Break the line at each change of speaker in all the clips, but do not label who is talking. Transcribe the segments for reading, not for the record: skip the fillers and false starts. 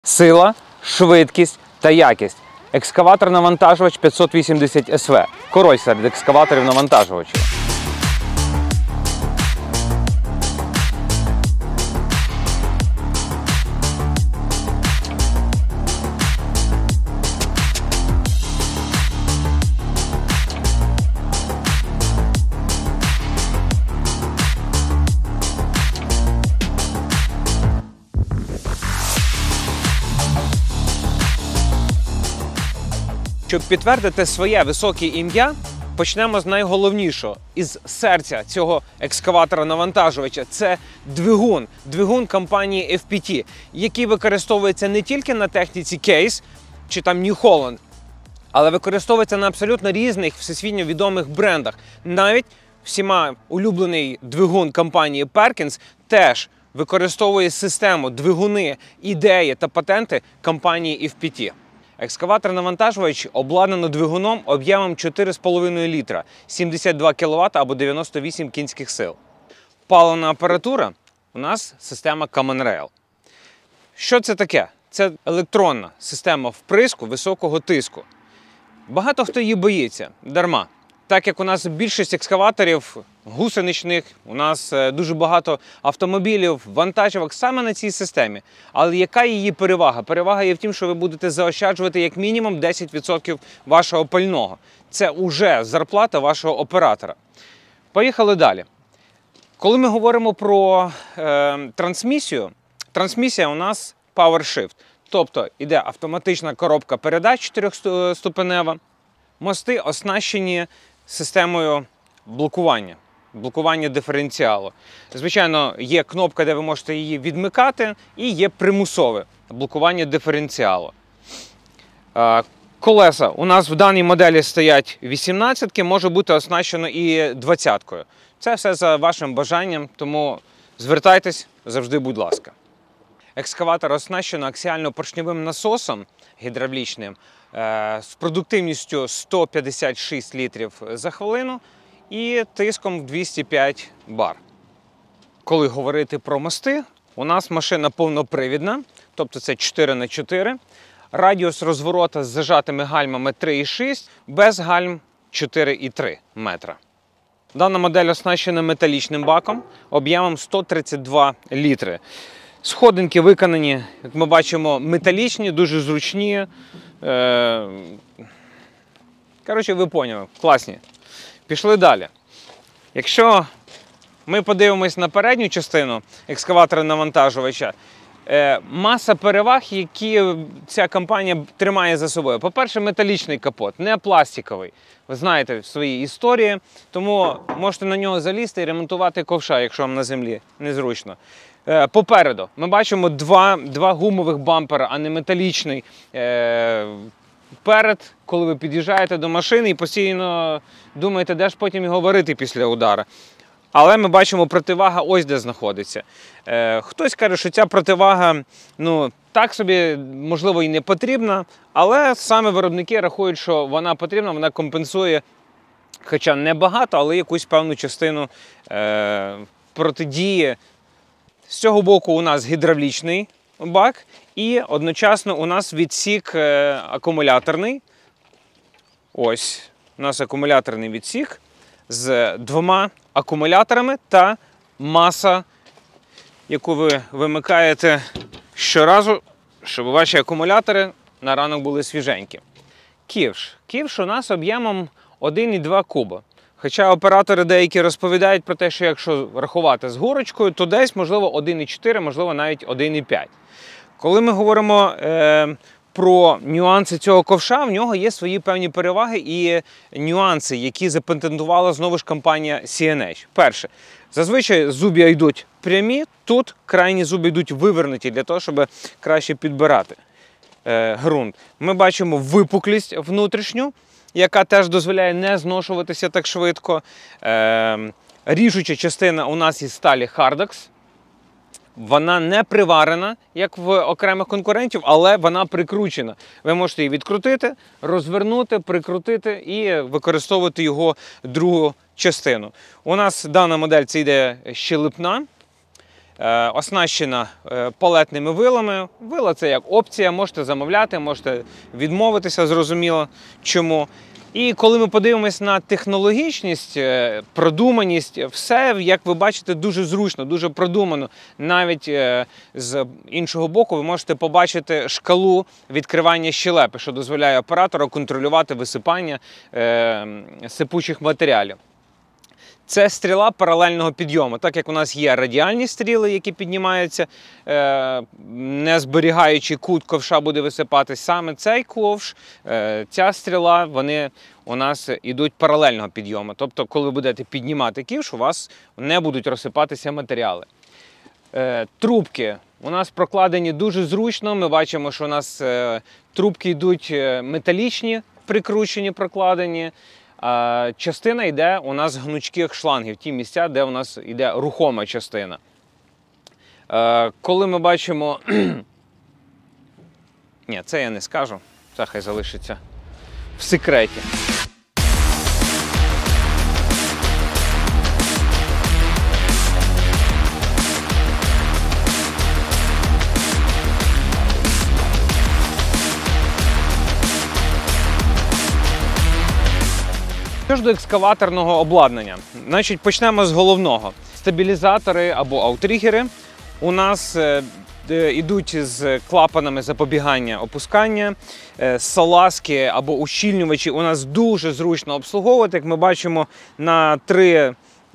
Сила, швидкість та якість. Екскаватор-навантажувач 580 СВ. Король серед екскаваторів-навантажувачів. Щоб підтвердити своє високе ім'я, почнемо з найголовнішого, із серця цього екскаватора-навантажувача. Це двигун компанії FPT, який використовується не тільки на техніці Case чи там New Holland, але використовується на абсолютно різних всесвітньо відомих брендах. Навіть всіма улюблений двигун компанії Perkins теж використовує систему, двигуни, ідеї та патенти компанії FPT. Екскаватор-навантажувач обладнано двигуном об'ємом 4,5 літра, 72 кВт або 98 кінських сил. Паливна апаратура у нас система Common Rail. Що це таке? Це електронна система вприску високого тиску. Багато хто її боїться, дарма. Так як у нас більшість екскаваторів гусеничних, у нас дуже багато автомобілів, вантажівок саме на цій системі. Але яка її перевага? Перевага є в тім, що ви будете заощаджувати як мінімум 10% вашого пального. Це вже зарплата вашого оператора. Поїхали далі. Коли ми говоримо про трансмісію, трансмісія у нас PowerShift. Тобто йде автоматична коробка передач 4-ступенева. Мости оснащені системою блокування диференціалу. Звичайно, є кнопка, де ви можете її відмикати, і є примусове блокування диференціалу. Колеса у нас в даній моделі стоять 18-ки, може бути оснащено і 20-кою. Це все за вашим бажанням, тому звертайтесь завжди, будь ласка. Екскаватор оснащено аксіально-поршневим насосом гідравлічним з продуктивністю 156 літрів за хвилину і тиском 205 бар. Коли говорити про мости, у нас машина повнопривідна, тобто це 4х4, радіус розворота з зажатими гальмами 3,6, без гальм 4,3 метра. Дана модель оснащена металічним баком об'ємом 132 літри. Сходинки виконані, як ми бачимо, металічні, дуже зручні. Коротше, ви поняли, класні. Пішли далі. Якщо ми подивимось на передню частину екскаватора-навантажувача, маса переваг, які ця компанія тримає за собою. По-перше, металічний капот, не пластиковий. Ви знаєте свої історії, тому можете на нього залізти і ремонтувати ковша, якщо вам на землі незручно. Попереду ми бачимо два гумових бампера, а не металічний. Перед, коли ви під'їжджаєте до машини і постійно думаєте, де ж потім його варити після удару. Але ми бачимо, противага ось де знаходиться. Хтось каже, що ця противага, так собі, можливо, і не потрібна, але саме виробники рахують, що вона потрібна, вона компенсує, хоча не багато, але якусь певну частину протидії. З цього боку у нас гідравлічний бак і одночасно у нас відсік акумуляторний. Ось у нас акумуляторний відсік з двома акумуляторами та маса, яку ви вимикаєте щоразу, щоб ваші акумулятори на ранок були свіженькі. Ківш. Ківш у нас об'ємом 1,2 куба. Хоча оператори деякі розповідають про те, що якщо рахувати з горочкою, то десь, можливо, 1,4, можливо, навіть 1,5. Коли ми говоримо про нюанси цього ковша, в нього є свої певні переваги і нюанси, які запатентувала знову ж компанія CNH. Перше, зазвичай зуб'я йдуть прямі, тут крайні зуби йдуть вивернуті, для того, щоб краще підбирати ґрунт. Ми бачимо випуклість внутрішню, яка теж дозволяє не зношуватися так швидко. Ріжуча частина у нас із сталі Hardox. Вона не приварена, як в окремих конкурентів, але вона прикручена. Ви можете її відкрутити, розвернути, прикрутити і використовувати його другу частину. У нас дана модель це йде щелепна. Оснащена палетними вилами. Вила – це як опція, можете замовляти, можете відмовитися, зрозуміло чому. І коли ми подивимось на технологічність, продуманість, все, як ви бачите, дуже зручно, дуже продумано. Навіть з іншого боку ви можете побачити шкалу відкривання щелепи, що дозволяє оператору контролювати висипання сипучих матеріалів. Це стріла паралельного підйому. Так як у нас є радіальні стріли, які піднімаються, не зберігаючи кут, ковша буде висипатись. Саме цей ковш, ця стріла, вони у нас йдуть паралельного підйому. Тобто, коли ви будете піднімати ківш, у вас не будуть розсипатися матеріали. Трубки у нас прокладені дуже зручно. Ми бачимо, що у нас трубки йдуть металічні, прикручені, прокладені. Частина йде у нас з гнучких шлангів, ті місця, де у нас йде рухома частина. Коли ми бачимо... Ні, це я не скажу, це хай залишиться в секреті. Що ж до екскаваторного обладнання? Значить, почнемо з головного. Стабілізатори або аутригери у нас йдуть з клапанами запобігання опускання. Салазки або ущільнювачі у нас дуже зручно обслуговувати. Як ми бачимо, на 3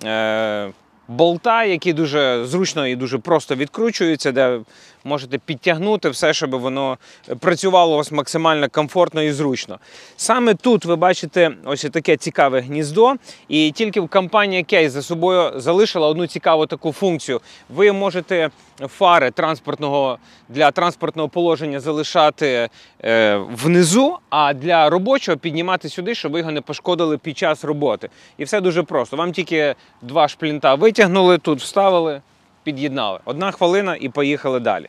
болта, які дуже зручно і дуже просто відкручуються, де можете підтягнути все, щоб воно працювало у вас максимально комфортно і зручно. Саме тут ви бачите ось таке цікаве гніздо, і тільки компанія Case за собою залишила одну цікаву таку функцію. Ви можете фари для транспортного положення залишати внизу, а для робочого піднімати сюди, щоб ви його не пошкодили під час роботи. І все дуже просто. Вам тільки 2 шплінта витягнули, тут вставили, під'єднали. 1 хвилина і поїхали далі.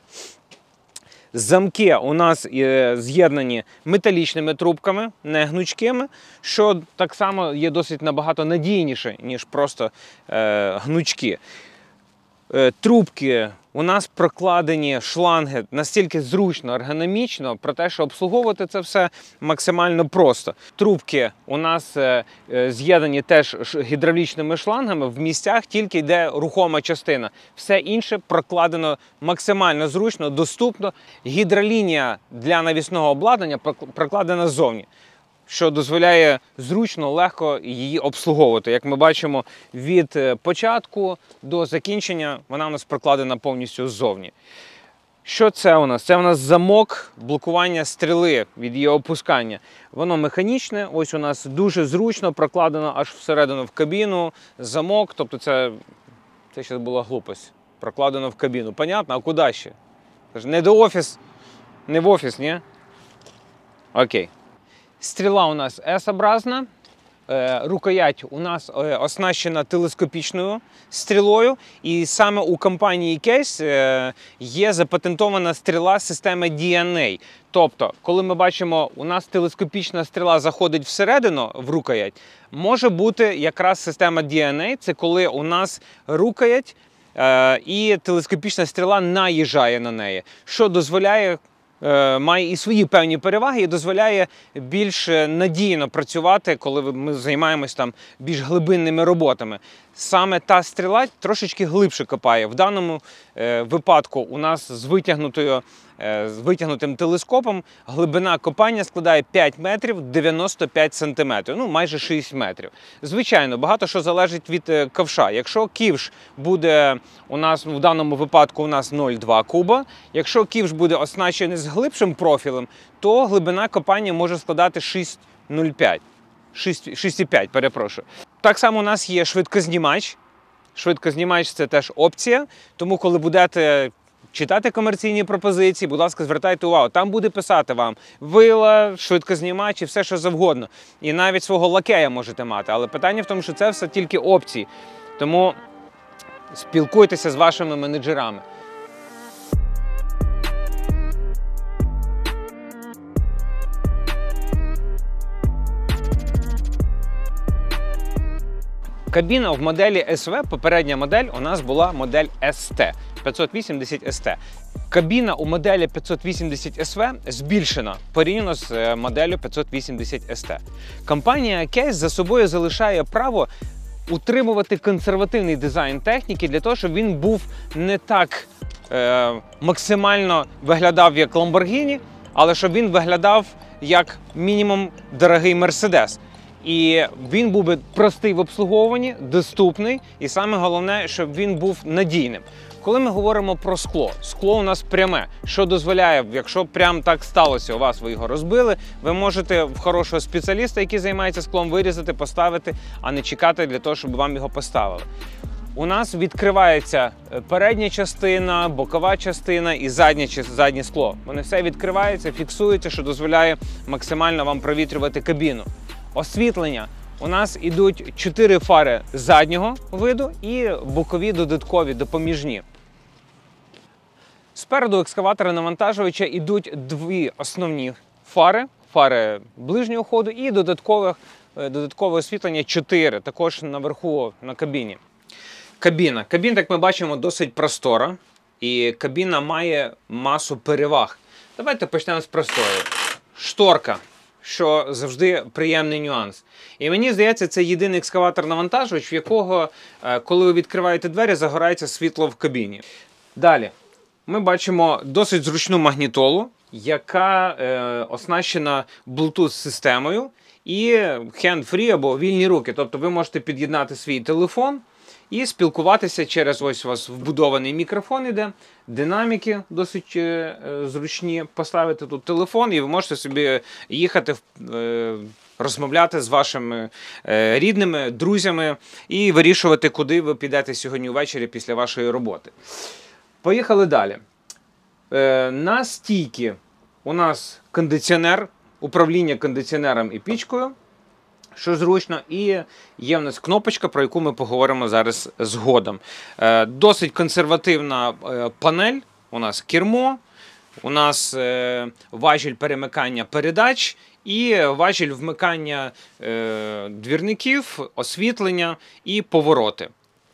Замки у нас з'єднані металічними трубками, не гнучкими, що так само є досить набагато надійніше, ніж просто гнучки. Трубки у нас прокладені шланги настільки зручно, ергономічно, про те, що обслуговувати це все максимально просто. Трубки у нас з'єднані теж гідравлічними шлангами, в місцях тільки йде рухома частина. Все інше прокладено максимально зручно, доступно. Гідролінія для навісного обладнання прокладена ззовні, що дозволяє зручно, легко її обслуговувати. Як ми бачимо, від початку до закінчення вона у нас прокладена повністю ззовні. Що це у нас? Це у нас замок блокування стріли від її опускання. Воно механічне, ось у нас дуже зручно прокладено аж всередину в кабіну, замок, тобто це ще була глупость, прокладено в кабіну. Понятно? А куди ще? Не до офіс, не в офіс, ні? Окей. Стріла у нас S-образна, рукоять у нас оснащена телескопічною стрілою, і саме у компанії Case є запатентована стріла системи DNA. Тобто, коли ми бачимо, у нас телескопічна стріла заходить всередину в рукоять, може бути якраз система DNA, це коли у нас рукоять і телескопічна стріла наїжджає на неї, що дозволяє, має і свої певні переваги і дозволяє більш надійно працювати, коли ми займаємось там більш глибинними роботами. Саме та стріла трошечки глибше копає. В даному випадку у нас з витягнутим телескопом глибина копання складає 5 метрів 95 сантиметрів, ну майже 6 метрів. Звичайно, багато що залежить від ковша. Якщо ківш буде у нас, в даному випадку у нас 0,2 куба, якщо ківш буде оснащений з глибшим профілем, то глибина копання може складати 6,05. 6,5, перепрошую. Так само у нас є швидкознімач. Швидкознімач – це теж опція, тому коли будете читати комерційні пропозиції, будь ласка, звертайте увагу. Там буде писати вам вила, швидкознімач і все, що завгодно. І навіть свого лакея можете мати. Але питання в тому, що це все тільки опції. Тому спілкуйтеся з вашими менеджерами. Кабіна в моделі СВ, попередня модель у нас була модель СТ. 580 ST. Кабіна у моделі 580 SV збільшена порівняно з моделлю 580 ST. Компанія Case за собою залишає право утримувати консервативний дизайн техніки для того, щоб він був не так максимально виглядав як Lamborghini, але щоб він виглядав як мінімум дорогий Mercedes. І він був би простий в обслуговуванні, доступний і саме головне, щоб він був надійним. Коли ми говоримо про скло, скло у нас пряме, що дозволяє, якщо прям так сталося, у вас ви його розбили, ви можете в хорошого спеціаліста, який займається склом, вирізати, поставити, а не чекати для того, щоб вам його поставили. У нас відкривається передня частина, бокова частина і заднє скло. Вони все відкриваються, фіксуються, що дозволяє максимально вам провітрювати кабіну. Освітлення. У нас ідуть 4 фари заднього виду і бокові додаткові, допоміжні. Спереду екскаватора-навантажувача ідуть 2 основні фари ближнього ходу і додаткове освітлення 4, також наверху на кабіні. Кабіна, як ми бачимо, досить простора і кабіна має масу переваг. Давайте почнемо з простої. Шторка, що завжди приємний нюанс. І мені здається, це єдиний екскаватор-навантажувач, в якого, коли ви відкриваєте двері, загорається світло в кабіні. Далі, ми бачимо досить зручну магнітолу, яка оснащена Bluetooth-системою і hand-free або вільні руки. Тобто ви можете під'єднати свій телефон і спілкуватися через ось у вас вбудований мікрофон іде, динаміки досить зручні. Поставити тут телефон і ви можете собі їхати, розмовляти з вашими рідними, друзями і вирішувати, куди ви підете сьогодні ввечері після вашої роботи. Поїхали далі. На стійці у нас кондиціонер, управління кондиціонером і пічкою, що зручно, і є в нас кнопочка, про яку ми поговоримо зараз згодом. Досить консервативна панель, у нас кермо, у нас важіль перемикання передач і важіль вмикання двірників, освітлення і повороти.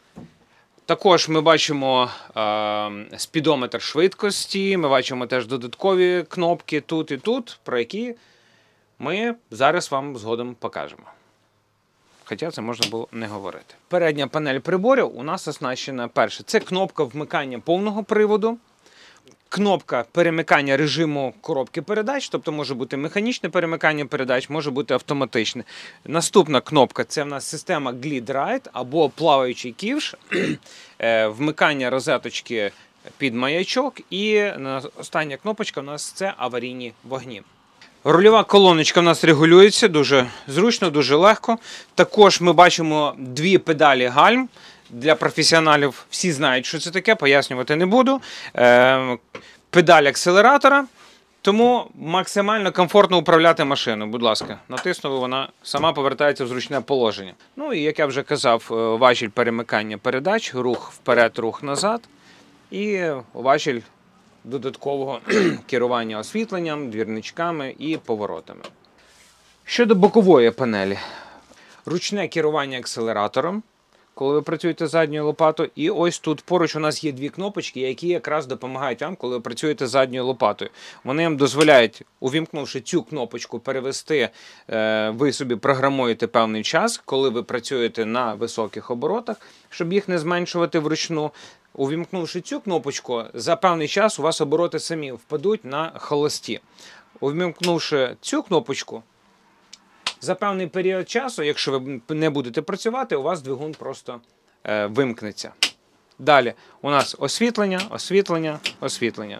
Також ми бачимо спідометр швидкості, ми бачимо теж додаткові кнопки тут і тут, про які ми зараз вам згодом покажемо. Хоча це можна було не говорити. Передня панель приборів у нас оснащена перше. Це кнопка вмикання повного приводу, кнопка перемикання режиму коробки передач, тобто може бути механічне перемикання передач, може бути автоматичне. Наступна кнопка – це в нас система Glide Ride або плаваючий ківш, вмикання розеточки під маячок і остання кнопочка у нас – це аварійні вогні. Рульова колоночка в нас регулюється дуже зручно, дуже легко. Також ми бачимо 2 педалі гальм. Для професіоналів всі знають, що це таке, пояснювати не буду. Педаль акселератора, тому максимально комфортно управляти машиною. Будь ласка, натиснули, вона сама повертається в зручне положення. Ну і, як я вже казав, важіль перемикання передач, рух вперед, рух назад. І важіль додаткового керування освітленням, двірничками і поворотами. Щодо бокової панелі. Ручне керування акселератором, коли ви працюєте задньою лопатою. І ось тут поруч у нас є 2 кнопочки, які якраз допомагають вам, коли ви працюєте задньою лопатою. Вони вам дозволяють, увімкнувши цю кнопочку, перевести, ви собі програмуєте певний час, коли ви працюєте на високих оборотах, щоб їх не зменшувати вручну. Увімкнувши цю кнопочку, за певний час у вас обороти самі впадуть на холості. Увімкнувши цю кнопочку, за певний період часу, якщо ви не будете працювати, у вас двигун просто вимкнеться. Далі у нас освітлення, освітлення, освітлення.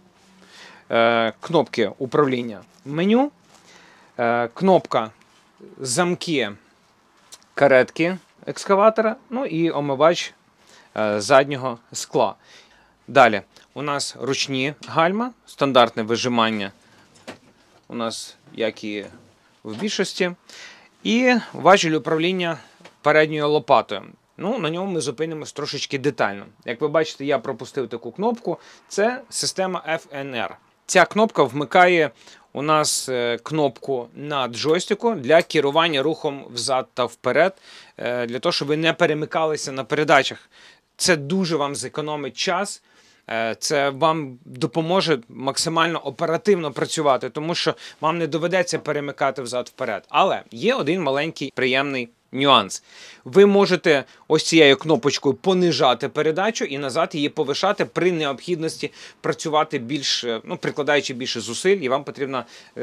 Кнопки управління меню, кнопка замки каретки екскаватора, ну і омивач заднього скла. Далі у нас ручні гальма, стандартне вижимання у нас, як і в більшості, і важіль управління передньою лопатою. Ну, на ньому ми зупинимось трошечки детально. Як ви бачите, я пропустив таку кнопку. Це система FNR. Ця кнопка вмикає у нас кнопку на джойстику для керування рухом взад та вперед, для того, щоб ви не перемикалися на передачах. Це дуже вам зекономить час Це вам допоможе максимально оперативно працювати, тому що вам не доведеться перемикати взад-вперед. Але є один маленький приємний нюанс. Ви можете ось цією кнопочкою понижати передачу і назад її повишати при необхідності працювати більш, прикладаючи більше зусиль, і вам потрібна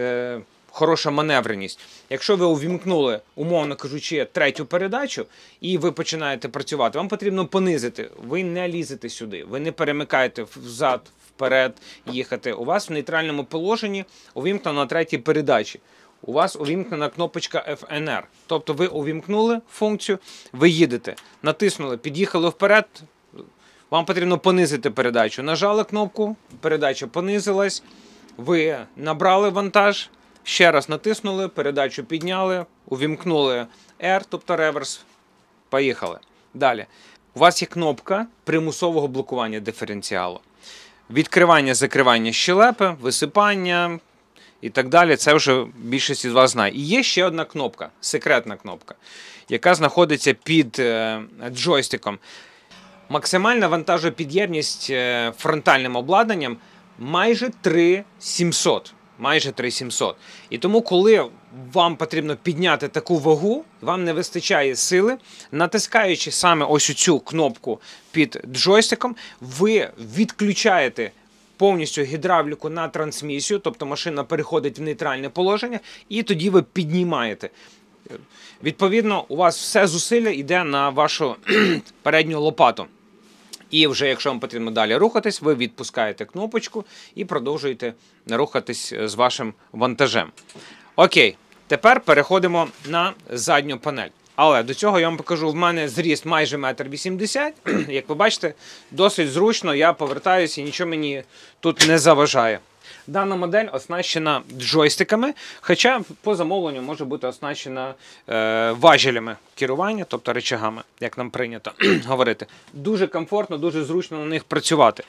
хороша маневреність. Якщо ви увімкнули, умовно кажучи, третю передачу, і ви починаєте працювати, вам потрібно понизити. Ви не лізете сюди, ви не перемикаєте взад, вперед їхати. У вас в нейтральному положенні увімкнено третій передачі. У вас увімкнена кнопочка FNR. Тобто ви увімкнули функцію, ви їдете, натиснули, під'їхали вперед, вам потрібно понизити передачу. Нажали кнопку, передача понизилась, ви набрали вантаж, ще раз натиснули, передачу підняли, увімкнули R, тобто реверс, поїхали. Далі. У вас є кнопка примусового блокування диференціалу. Відкривання, закривання щелепи, висипання і так далі. Це вже більшість із вас знає. І є ще одна кнопка, секретна кнопка, яка знаходиться під джойстиком. Максимальна вантажопідємність фронтальним обладнанням майже 3700. Майже 3700. І тому, коли вам потрібно підняти таку вагу, вам не вистачає сили, натискаючи саме ось цю кнопку під джойстиком, ви відключаєте повністю гідравліку на трансмісію, тобто машина переходить в нейтральне положення, і тоді ви піднімаєте. Відповідно, у вас все зусилля йде на вашу передню лопату. І вже, якщо вам потрібно далі рухатись, ви відпускаєте кнопочку і продовжуєте рухатись з вашим вантажем. Окей, тепер переходимо на задню панель. Але до цього я вам покажу, в мене зріст майже 1,80 м. Як ви бачите, досить зручно, я повертаюся і нічого мені тут не заважає. Дана модель оснащена джойстиками, хоча по замовленню може бути оснащена важелями керування, тобто рычагами, як нам прийнято говорити. Дуже комфортно, дуже зручно на них працювати.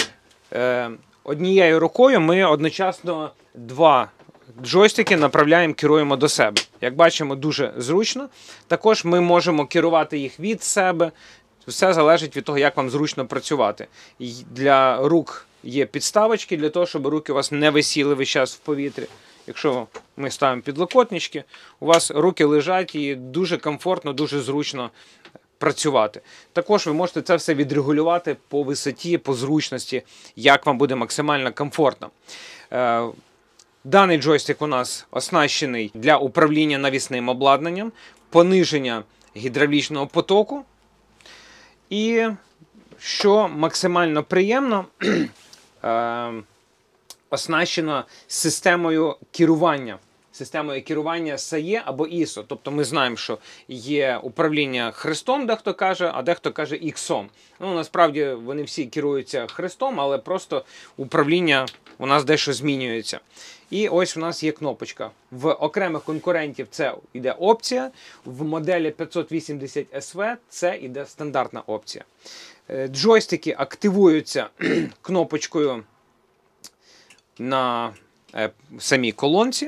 Однією рукою ми одночасно два джойстики направляємо, керуємо до себе. Як бачимо, дуже зручно. Також ми можемо керувати їх від себе. Все залежить від того, як вам зручно працювати. Для рук є підставочки для того, щоб руки у вас не висіли весь час в повітрі. Якщо ми ставимо підлокотнички, у вас руки лежать і дуже комфортно, дуже зручно працювати. Також ви можете це все відрегулювати по висоті, по зручності, як вам буде максимально комфортно. Даний джойстик у нас оснащений для управління навісним обладнанням, пониження гідравлічного потоку. І, що максимально приємно, оснащено системою керування. Системою керування SAE або ISO. Тобто ми знаємо, що є управління хрестом, дехто каже, а дехто каже іксом. Насправді вони всі керуються хрестом, але просто управління у нас дещо змінюється. І ось у нас є кнопочка. В окремих конкурентів це йде опція, в моделі 580 SV це йде стандартна опція. Джойстики активуються кнопочкою на самій колонці.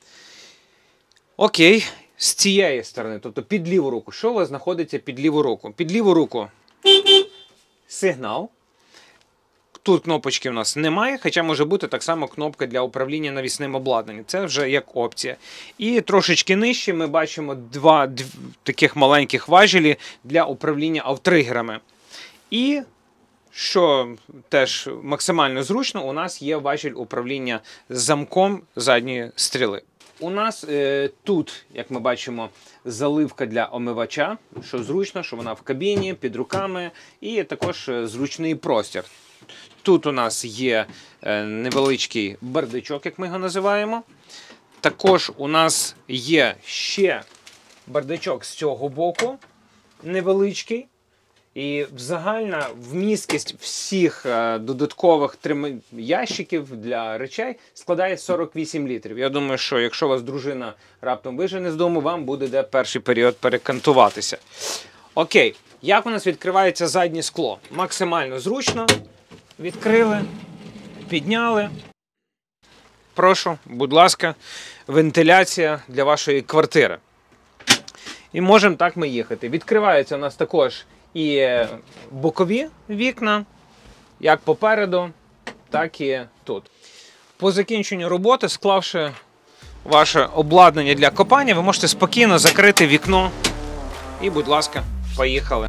Окей, з цієї сторони, тобто під ліву руку. Що у вас знаходиться під ліву руку? Під ліву руку сигнал. Тут кнопочки у нас немає, хоча може бути так само кнопка для управління навісним обладнанням. Це вже як опція. І трошечки нижче ми бачимо два таких маленьких важелі для управління автригерами. І, що теж максимально зручно, у нас є важіль управління замком задньої стріли. У нас тут, як ми бачимо, заливка для омивача, що зручно, що вона в кабіні, під руками, і також зручний простір. Тут у нас є невеличкий бардачок, як ми його називаємо. Також у нас є ще бардачок з цього боку, невеличкий. І загальна вмісткість всіх додаткових ящиків для речей складає 48 літрів. Я думаю, що якщо вас дружина раптом вижене з дому, вам буде де перший період перекантуватися. Окей, як у нас відкривається заднє скло? Максимально зручно. Відкрили, підняли. Прошу, будь ласка, вентиляція для вашої квартири. І можемо так ми їхати. Відкриваються у нас також і бокові вікна. як попереду, так і тут. По закінченню роботи, склавши ваше обладнання для копання, ви можете спокійно закрити вікно і, будь ласка, поїхали.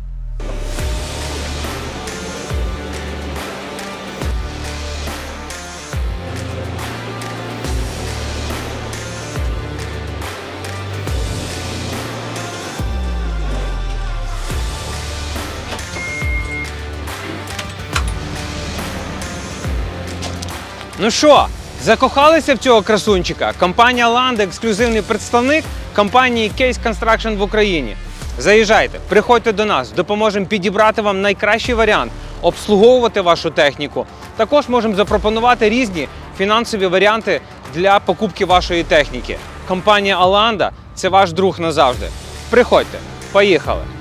Ну що, закохалися в цього красунчика? Компанія Landa – ексклюзивний представник компанії Case Construction в Україні. Заїжджайте, приходьте до нас, допоможемо підібрати вам найкращий варіант, обслуговувати вашу техніку. Також можемо запропонувати різні фінансові варіанти для покупки вашої техніки. Компанія Landa – це ваш друг назавжди. Приходьте, поїхали!